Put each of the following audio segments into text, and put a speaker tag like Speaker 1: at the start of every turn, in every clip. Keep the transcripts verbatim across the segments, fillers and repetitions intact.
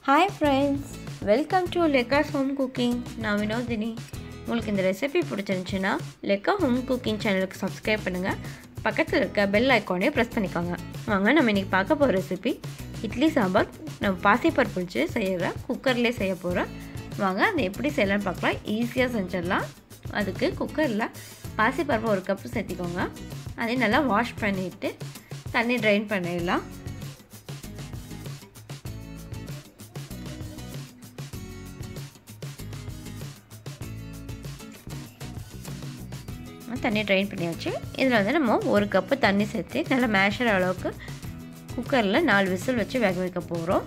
Speaker 1: Hi friends, welcome to Lekka's Home Cooking. நான் வினோதினி. உங்களுக்கு இந்த ரெசிபி பிடிச்சிருந்துச்சுன்னா லெக்கா ஹோம் குக்கிங் சேனலுக்கு சப்ஸ்கிரைப் பண்ணுங்கள். பக்கத்தில் இருக்க பெல் ஐக்கானே ப்ரெஸ் பண்ணிக்கோங்க. வாங்க நம்ம இன்றைக்கி பார்க்க போகிற ரெசிபி இட்லி சாம்பார். நம்ம பாசிப்பருப்பு வச்சு செய்கிற குக்கர்லேயே செய்ய போகிறோம். வாங்க அதை எப்படி செய்யலான்னு பார்க்கலாம். ஈஸியாக செஞ்சிடலாம். அதுக்கு குக்கரில் பாசிப்பருப்பு ஒரு கப்பு சேர்த்திக்கோங்க. அதை நல்லா வாஷ் பண்ணிவிட்டு தண்ணி ட்ரைன் பண்ணிடலாம். தண்ணி ட்ரைன் பண்ணியாச்சு. இதில் வந்து நம்ம ஒரு கப்பு தண்ணி சேர்த்து நல்லா மேஷர் அளவுக்கு குக்கரில் நாலு விசில் வச்சு வேக வைக்க போகிறோம்.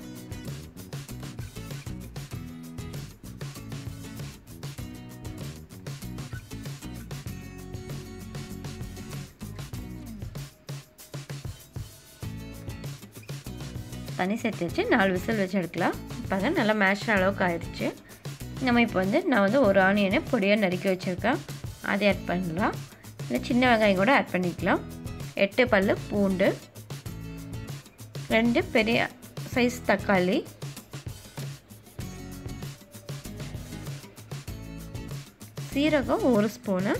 Speaker 1: தண்ணி சேர்த்து வச்சு நாலு விசில் வச்சு எடுக்கலாம். பாருங்க நல்லா மேஷர் அளவுக்கு ஆயிடுச்சு. நம்ம இப்போ வந்து நான் வந்து ஒரு ஆனியனை பொடியாக நறுக்கி வச்சுருக்கேன். அதை ஆட் பண்ணலாம். இல்லை சின்ன வெங்காயம் கூட ஆட் பண்ணிக்கலாம். எட்டு பல் பூண்டு, ரெண்டு பெரிய சைஸ் தக்காளி, சீரகம் ஒரு ஸ்பூனு,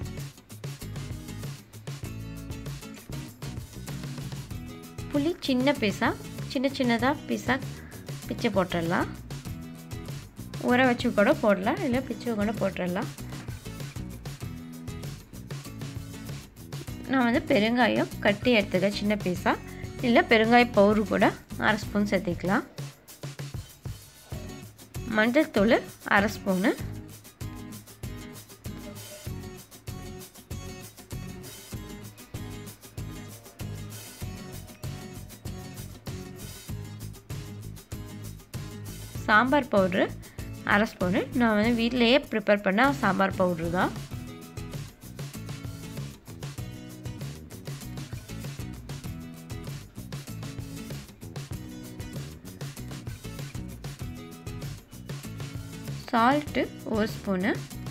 Speaker 1: புளி சின்ன பீஸாக சின்ன சின்னதாக பீஸாக பிச்சு போட்டுடலாம். ஊற வச்சு கூட போடலாம், இல்லை பிச்சு கூட போட்டுடலாம். நான் வந்து பெருங்காயம் கட்டி எடுத்துக்க சின்ன பீஸாக, இல்லை பெருங்காய பவுடர் கூட அரை ஸ்பூன் சேர்த்திக்கலாம். மஞ்சள் தூள் அரை ஸ்பூனு, சாம்பார் பவுட்ரு அரை ஸ்பூனு. நான் வந்து வீட்டிலையே ப்ரிப்பேர் பண்ண சாம்பார் பவுட்ரு தான். சால்ட்டு ஒரு ஸ்பூனு,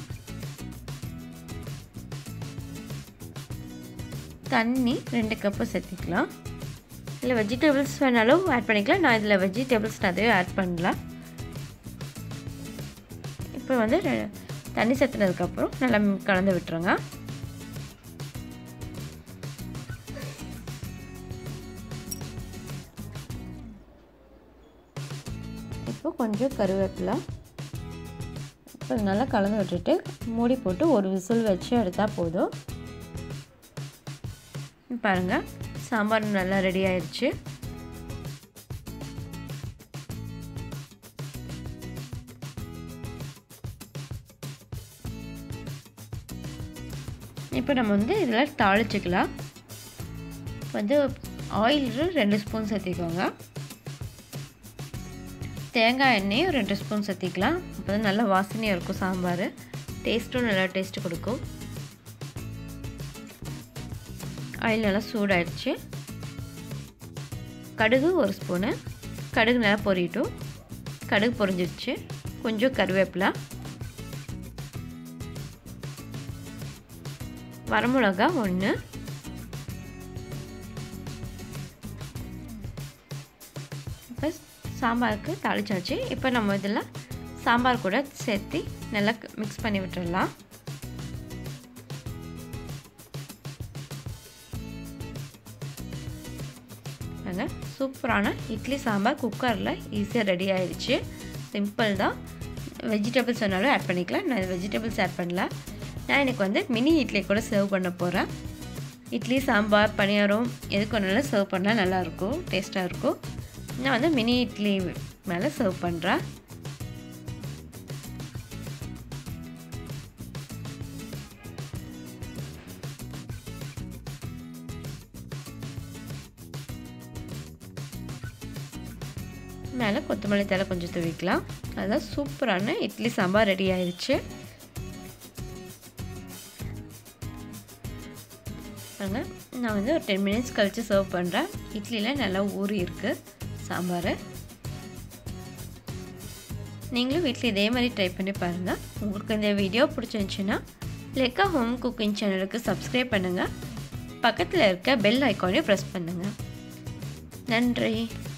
Speaker 1: தண்ணி ரெண்டு கப்பு சேர்த்திக்கலாம். இல்லை வெஜிடபிள்ஸ் வேணாலும் ஆட் பண்ணிக்கலாம். நான் இதில் வெஜிடபிள்ஸ் நிறைய ஆட் பண்ணலாம். இப்போ வந்து தண்ணி சேர்த்துனதுக்கப்புறம் நல்லா கலந்து விட்டுருங்க. இப்போ கொஞ்சம் கருவேப்பிலை இப்போ நல்லா கலந்து விட்டுட்டு மூடி போட்டு ஒரு விசில் வச்சு எடுத்தால் போதும். பாருங்கள் சாம்பார் நல்லா ரெடி ஆயிடுச்சு. இப்போ நம்ம வந்து இதில் தாளிச்சிக்கலாம். வந்து ஆயில் ரெண்டு ஸ்பூன் சேர்த்திக்கோங்க. தேங்காய் எண்ணெயும் ரெண்டு ஸ்பூன் சேர்த்திக்கலாம். அப்போ தான் நல்லா வாசனையாக இருக்கும். சாம்பார் டேஸ்ட்டும் நல்லா டேஸ்ட்டு கொடுக்கும். ஆயில் நல்லா சூடாயிடுச்சு. கடுகு ஒரு ஸ்பூனு. கடுகு நல்லா பொரியட்டும். கடுகு பொரிஞ்சிடுச்சு. கொஞ்சம் கருவேப்பிலை, வரமிளகா ஒன்று, சாம்பாருக்கு தாளிச்சாச்சு. இப்போ நம்ம இதில் சாம்பார் கூட சேர்த்து நல்லா மிக்ஸ் பண்ணி விட்டுடலாம். சூப்பரான இட்லி சாம்பார் குக்கரில் ஈஸியாக ரெடி ஆயிடுச்சு. சிம்பிள் தான். வெஜிடபிள்ஸ் வேணாலும் ஆட் பண்ணிக்கலாம். நான் வெஜிடபிள்ஸ் ஆட் பண்ணல. நான் எனக்கு வந்து மினி இட்லி கூட சர்வ் பண்ண போகிறேன். இட்லி சாம்பார் பணியாரம் எதுக்கு வேணாலும் சர்வ் பண்ணால் நல்லாயிருக்கும், டேஸ்ட்டாக இருக்கும். நான் வந்து மினி இட்லி மேலே சர்வ் பண்ணுறேன். மேலே கொத்தமல்லி தழை கொஞ்சம் தூவிக்கலாம். அதுதான் சூப்பரான இட்லி சாம்பார் ரெடி ஆயிடுச்சு. நான் வந்து ஒரு டென் மினிட்ஸ் கழித்து சர்வ் பண்ணுறேன். இட்லியில் நல்லா ஊறி இருக்குது சாம்பார். நீங்களும் வீட்டில் இதே மாதிரி ட்ரை பண்ணி பாருங்கள். உங்களுக்கு இந்த வீடியோ பிடிச்சிருந்துச்சுன்னா லெக்கா ஹோம் குக்கிங் சேனலுக்கு சப்ஸ்கிரைப் பண்ணுங்கள். பக்கத்தில் இருக்க பெல் ஐக்கானையும் ப்ரெஸ் பண்ணுங்கள். நன்றி.